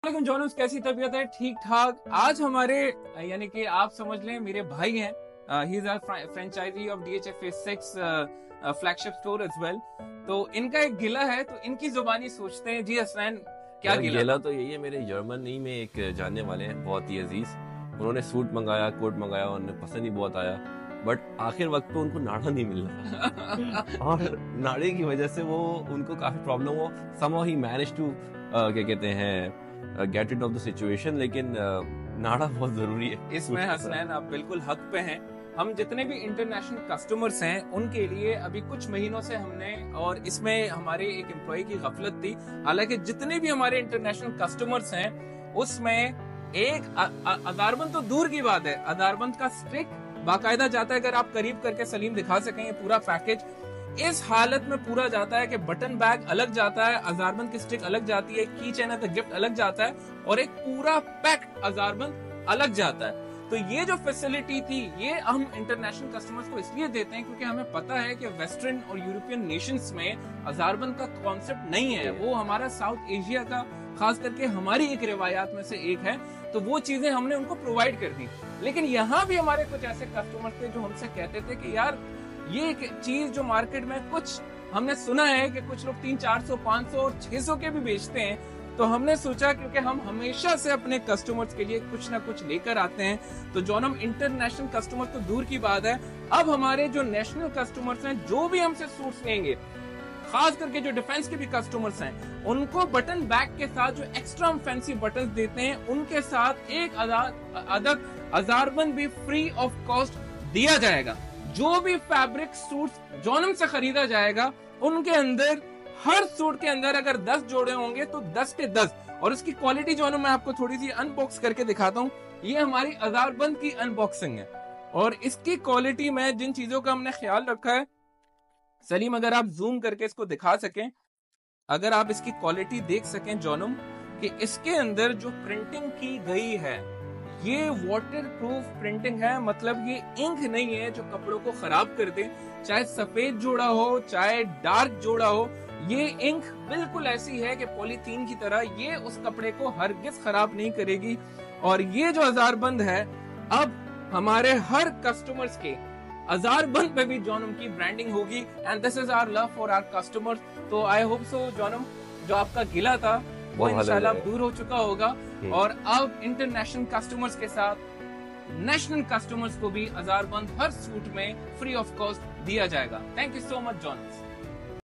वालेकुम जॉनस, कैसी तबीयत है? ठीक ठाक। आज हमारे यानी कि आप समझ लें मेरे भाई हैं, he is franchisee of DHFA6 flagship store as well. तो इनका एक गिला है, तो इनकी जुबानी सोचते हैं। जी हसनैन, क्या गिला गेला था? तो यही है, मेरे जर्मनी में एक जानने वाले हैं बहुत ही अजीज। उन्होंने सूट मंगाया, कोट मंगाया, उन्हें पसंद ही बहुत आया, बट आखिर वक्त पे उनको नाड़ा नहीं मिल रहा और नाड़े की वजह से वो उनको काफी प्रॉब्लम हो। somehow he managed to क्या कहते हैं get it off the situation, लेकिन नाड़ा बहुत जरूरी है इसमें हसनैन आप बिल्कुल हक पे हैं। हम जितने भी इंटरनेशनल कस्टमर्स हैं उनके लिए अभी कुछ महीनों से हमने, और इसमें हमारे एक एम्प्लॉय की गफलत थी, हालांकि जितने भी हमारे इंटरनेशनल कस्टमर्स हैं उसमें एक अदारबंद तो दूर की बात है, अदारबंद का स्टिक बाकायदा जाता है। अगर आप करीब करके सलीम दिखा सकें, ये पूरा पैकेज इस हालत में पूरा जाता है कि बटन बैग अलग जाता है, अजारबंद की स्टिक अलग जाती है, की चैन है गिफ्ट अलग जाता है, और एक पूरा पैक्ड अजारबंद अलग जाता है। तो ये जो फैसिलिटी थी ये हम इंटरनेशनल कस्टमर्स को इसलिए देते हैं क्योंकि हमें पता है कि वेस्टर्न और यूरोपियन नेशंस में अजारबंद का कॉन्सेप्ट नहीं है, वो हमारा साउथ एशिया का, खास करके हमारी एक रिवायात में से एक है। तो वो चीजें हमने उनको प्रोवाइड कर दी। लेकिन यहाँ भी हमारे कुछ ऐसे कस्टमर्स थे जो हमसे कहते थे कि यार ये एक चीज जो मार्केट में कुछ हमने सुना है कि कुछ लोग 300, 400, 500 और 600 के भी बेचते हैं। तो हमने सोचा क्योंकि हम हमेशा से अपने कस्टमर्स के लिए कुछ ना कुछ लेकर आते हैं, तो जो हम इंटरनेशनल कस्टमर तो दूर की बात है, अब हमारे जो नेशनल कस्टमर्स हैं जो भी हमसे सूट्स लेंगे, खास करके जो डिफेंस के भी कस्टमर्स हैं, उनको बटन बैग के साथ जो एक्स्ट्रा हम फैंसी बटन देते हैं उनके साथ एक अदद अजारबंद भी फ्री ऑफ कॉस्ट दिया जाएगा। जो भी फैब्रिक सूट्स जॉनम से खरीदा जाएगा उनके अंदर, हर सूट के अंदर अगर 10 जोड़े होंगे तो 10 के 10। और इसकी क्वालिटी जो है मैं आपको थोड़ी सी अनबॉक्स करके दिखाता हूँ। ये हमारी अजारबंद की अनबॉक्सिंग है और इसकी क्वालिटी में जिन चीजों का हमने ख्याल रखा है, सलीम अगर आप जूम करके इसको दिखा सकें, अगर आप इसकी क्वालिटी देख सकें जॉनम, कि इसके अंदर जो प्रिंटिंग की गई है ये वाटर प्रूफ प्रिंटिंग है। मतलब ये इंक नहीं है जो कपड़ों को खराब कर दे, चाहे सफेद जोड़ा हो चाहे डार्क जोड़ा हो, ये इंक बिल्कुल ऐसी है कि पॉलीथीन की तरह, ये उस कपड़े को हरगिज खराब नहीं करेगी। और ये जो अजारबंद है, अब हमारे हर कस्टमर्स के अजारबंद पे भी जॉनम की ब्रांडिंग होगी, and this is our love for our customers. तो आई होप सो जॉनम, जो आपका गिला था वो इंशाल्लाह दूर हो चुका होगा, और अब इंटरनेशनल कस्टमर्स के साथ नेशनल कस्टमर्स को भी अजारबंद हर सूट में फ्री ऑफ कॉस्ट दिया जाएगा। Thank you so much Jonas.